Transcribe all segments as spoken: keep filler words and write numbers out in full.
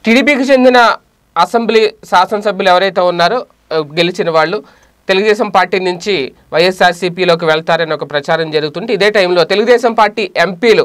టీడీపీకి చెందిన అసెంబ్లీ శాసనసభ్యులు ఎవరైతే ఉన్నారో గెలిచిన వాళ్ళు తెలుగుదేశం పార్టీ నుంచి వైఎస్ఆర్సీపీలోకి వెళ్తారని ఒక ప్రచారం జరుగుతుంది. ఇదే టైంలో తెలుగుదేశం పార్టీ ఎంపీలు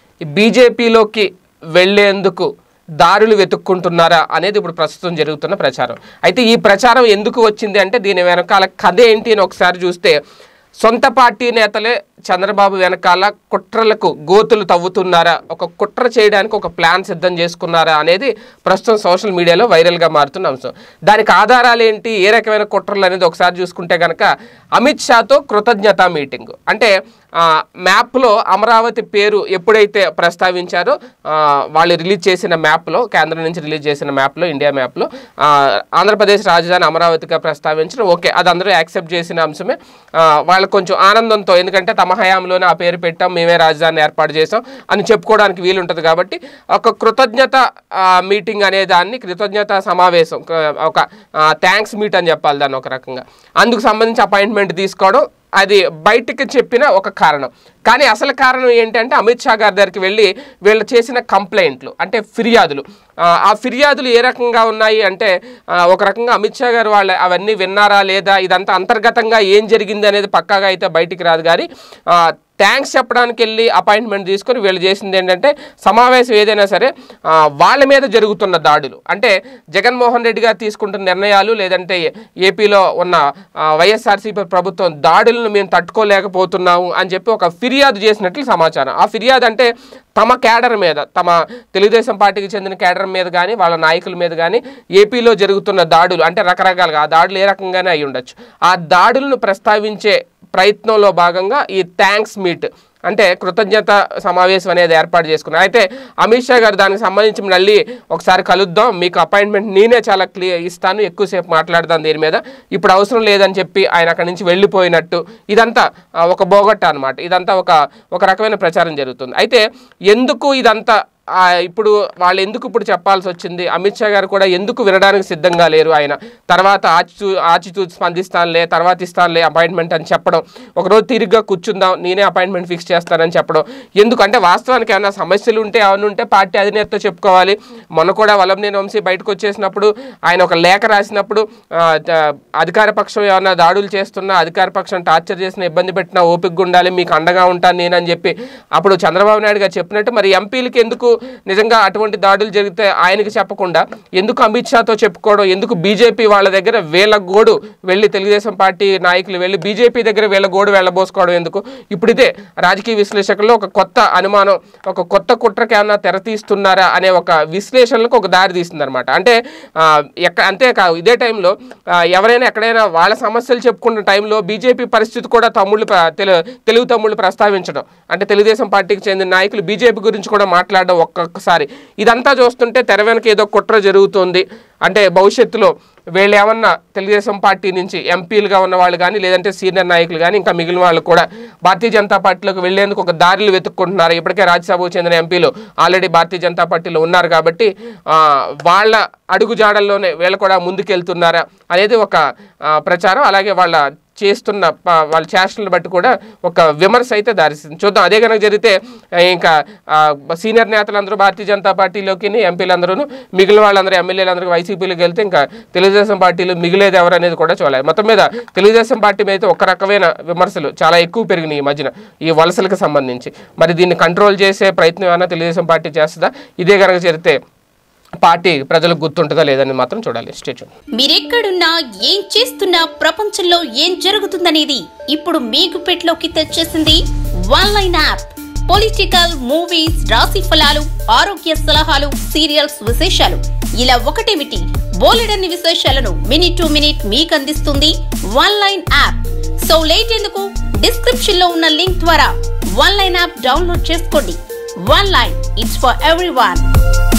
బీజేపీలోకి వెళ్లేందుకు దారులు వెతుక్కుంటున్నారా అనేది ఇప్పుడు ప్రస్తుతం జరుగుతున్న ప్రచారం. అయితే ఈ ప్రచారం ఎందుకు వచ్చింది అంటే దీని వెనకాల కథ ఏంటి అని ఒకసారి చూస్తే, సొంత పార్టీ నేతలే చంద్రబాబు వెనకాల కుట్రలకు గోతులు తవ్వుతున్నారా, ఒక కుట్ర చేయడానికి ఒక ప్లాన్ సిద్ధం చేసుకున్నారా అనేది ప్రస్తుతం సోషల్ మీడియాలో వైరల్గా మారుతున్న అంశం. దానికి ఆధారాలు ఏంటి, ఏ రకమైన కుట్రలు అనేది ఒకసారి చూసుకుంటే కనుక అమిత్ షాతో కృతజ్ఞత మీటింగ్. అంటే మ్యాప్లో అమరావతి పేరు ఎప్పుడైతే ప్రస్తావించారో వాళ్ళు రిలీజ్ చేసిన మ్యాప్లో, కేంద్రం నుంచి రిలీజ్ చేసిన మ్యాప్లో, ఇండియా మ్యాప్లో ఆంధ్రప్రదేశ్ రాజధాని అమరావతిగా ప్రస్తావించడం ఓకే, అది అందరూ యాక్సెప్ట్ చేసిన అంశమే. వాళ్ళకు కొంచెం ఆనందంతో, ఎందుకంటే తమ హయాంలోనే ఆ పేరు పెట్టాం, మేమే రాజధానిని ఏర్పాటు చేసాం అని చెప్పుకోవడానికి వీలుంటుంది. కాబట్టి ఒక కృతజ్ఞత మీటింగ్ అనే దాన్ని, కృతజ్ఞత సమావేశం, ఒక థ్యాంక్స్ మీట్ అని చెప్పాలి దాన్ని ఒక రకంగా, అందుకు సంబంధించి అపాయింట్మెంట్ తీసుకోవడం అది బయటికి చెప్పిన ఒక కారణం. కానీ అసలు కారణం ఏంటంటే అమిత్ షా గారి దగ్గరికి వెళ్ళి వీళ్ళు చేసిన కంప్లైంట్లు, అంటే ఫిర్యాదులు, ఆ ఫిర్యాదులు ఏ రకంగా ఉన్నాయి అంటే ఒక రకంగా అమిత్ షా గారు వాళ్ళు అవన్నీ విన్నారా లేదా, ఇదంతా అంతర్గతంగా ఏం జరిగింది అనేది పక్కాగా అయితే బయటికి రాదు. కానీ థ్యాంక్స్ చెప్పడానికి వెళ్ళి అపాయింట్మెంట్ తీసుకొని వీళ్ళు చేసింది ఏంటంటే సమావేశం ఏదైనా సరే వాళ్ళ మీద జరుగుతున్న దాడులు, అంటే జగన్మోహన్ రెడ్డి గారు తీసుకుంటున్న నిర్ణయాలు, లేదంటే ఏపీలో ఉన్న వైఎస్ఆర్సీపీ ప్రభుత్వం దాడులను మేము తట్టుకోలేకపోతున్నాము అని చెప్పి ఒక ఫిర్యాదు చేసినట్లు సమాచారం. ఆ ఫిర్యాదు అంటే తమ క్యాడర్ మీద, తమ తెలుగుదేశం పార్టీకి చెందిన క్యాడర్ మీద కానీ వాళ్ళ నాయకుల మీద కానీ ఏపీలో జరుగుతున్న దాడులు, అంటే రకరకాలుగా ఆ దాడులు ఏ రకంగానే అయి ఉండొచ్చు, ఆ దాడులను ప్రస్తావించే ప్రయత్నంలో భాగంగా ఈ థ్యాంక్స్ మీట్ అంటే కృతజ్ఞత సమావేశం అనేది ఏర్పాటు చేసుకున్నారు. అయితే అమిత్ షా గారు దానికి సంబంధించి మళ్ళీ ఒకసారి కలుద్దాం, మీకు అపాయింట్మెంట్ నేనే చాలా క్లియర్ ఇస్తాను, ఎక్కువసేపు మాట్లాడదాం దీని మీద, ఇప్పుడు అవసరం లేదని చెప్పి ఆయన అక్కడి నుంచి వెళ్ళిపోయినట్టు, ఇదంతా ఒక బోగట్ట అనమాట. ఇదంతా ఒక ఒక రకమైన ప్రచారం జరుగుతుంది. అయితే ఎందుకు ఇదంతా ఇప్పుడు వాళ్ళు ఎందుకు ఇప్పుడు చెప్పాల్సి వచ్చింది, అమిత్ షా గారు కూడా ఎందుకు వినడానికి సిద్ధంగా లేరు, ఆయన తర్వాత ఆచి ఆచితూ స్పందిస్తానులే, తర్వాత ఇస్తానులే అపాయింట్మెంట్ అని చెప్పడం, ఒకరోజు తిరిగ్గా కూర్చుందాం నేనే అపాయింట్మెంట్ ఫిక్స్ చేస్తానని చెప్పడం ఎందుకు అంటే, వాస్తవానికి ఏమైనా సమస్యలు ఉంటే ఏమైనా ఉంటే పార్టీ అధినేతతో చెప్పుకోవాలి. మొన్న కూడా వల్లభనేని వంశీ బయటకు వచ్చేసినప్పుడు ఆయన ఒక లేఖ రాసినప్పుడు అధికార పక్షం ఏమైనా దాడులు చేస్తున్నా, అధికార పక్షం టార్చర్ చేసిన, ఇబ్బంది పెట్టినా ఓపికగా ఉండాలి, మీకు అండగా ఉంటాను నేనని చెప్పి అప్పుడు చంద్రబాబు నాయుడు గారు చెప్పినట్టు, మరి ఎంపీలకి ఎందుకు నిజంగా అటువంటి దాడులు జరిగితే ఆయనకి చెప్పకుండా ఎందుకు అమిత్ షాతో చెప్పుకోవడం, ఎందుకు బీజేపీ వాళ్ళ దగ్గర వేల గోడు వెళ్ళి, తెలుగుదేశం పార్టీ నాయకులు వెళ్ళి బీజేపీ దగ్గర వేల గోడు వెళ్ళబోసుకోవడం ఎందుకు? ఇప్పుడు ఇదే రాజకీయ విశ్లేషకుల్లో ఒక కొత్త అనుమానం, ఒక కొత్త కుట్రకి ఏమన్నా తెరతీస్తున్నారా అనే ఒక విశ్లేషణలకు ఒక దారి తీస్తుంది అనమాట. అంటే ఎక్కడ అంతేకాదు, ఇదే టైంలో ఎవరైనా ఎక్కడైనా వాళ్ళ సమస్యలు చెప్పుకున్న టైంలో బీజేపీ పరిస్థితి కూడా తమ్ముళ్ళు తెలుగు తమ్ముళ్ళు ప్రస్తావించడం, అంటే తెలుగుదేశం పార్టీకి చెందిన నాయకులు బీజేపీ గురించి కూడా మాట్లాడడం ఒక్కొక్కసారి, ఇదంతా చూస్తుంటే తెర వెనక ఏదో కుట్ర జరుగుతుంది. అంటే భవిష్యత్తులో వీళ్ళు ఏమన్నా తెలుగుదేశం పార్టీ నుంచి ఎంపీలుగా ఉన్న వాళ్ళు కానీ, లేదంటే సీనియర్ నాయకులు కానీ, ఇంకా మిగిలిన వాళ్ళు కూడా భారతీయ జనతా పార్టీలోకి వెళ్లేందుకు ఒక దారులు వెతుక్కుంటున్నారు. ఇప్పటికే రాజ్యసభకు చెందిన ఎంపీలు ఆల్రెడీ భారతీయ జనతా పార్టీలో ఉన్నారు కాబట్టి వాళ్ళ అడుగు జాడల్లోనే వీళ్ళు కూడా ముందుకెళ్తున్నారా అనేది ఒక ప్రచారం. అలాగే వాళ్ళ చేస్తున్న వాళ్ళ చేష్టలను బట్టి కూడా ఒక విమర్శ అయితే దారిస్తుంది. చూద్దాం అదే కనుక జరిగితే ఇంకా సీనియర్ నేతలందరూ భారతీయ జనతా పార్టీలోకి, ఎంపీలందరూ, మిగిలిన వాళ్ళందరూ ఎమ్మెల్యేలందరూ వైసీపీలోకి వెళ్తే ఇంకా తెలుగుదేశం పార్టీలో మిగిలేదు ఎవరు అనేది కూడా చూడాలి. మొత్తం మీద తెలుగుదేశం పార్టీ మీద అయితే ఒక రకమైన విమర్శలు చాలా ఎక్కువ పెరిగినాయి ఈ మధ్యన ఈ వలసలకు సంబంధించి. మరి దీన్ని కంట్రోల్ చేసే ప్రయత్నం ఏమైనా తెలుగుదేశం పార్టీ చేస్తుందా? ఇదే కనుక జరిగితే పార్టీ ప్రజలకు గుర్తుంటుందా లేదని మాత్రం చూడాలి. స్టేట్ మీరెక్కడున్నా ఏం చేస్తున్నా ప్రపంచంలో ఏం జరుగుతుందనేది ఇప్పుడు మీ గుప్పెట్లోకి తెచ్చేసింది one line app. Political, movies, రాశి ఫలాలు, ఆరోగ్య సలహాలు, సీరియల్స్ విశేషాలు, ఇలా ఒకటేమిటి బోలెడన్ని విశేషాలను మినిట్ టు మినిట్ మీకు అందిస్తుంది one line app. So late ఎందుకు, డిస్క్రిప్షన్ లో ఉన్న లింక్ ద్వారా వన్ లైన్ యాప్ డౌన్లోడ్ చేసుకోండి. One line, it's for everyone.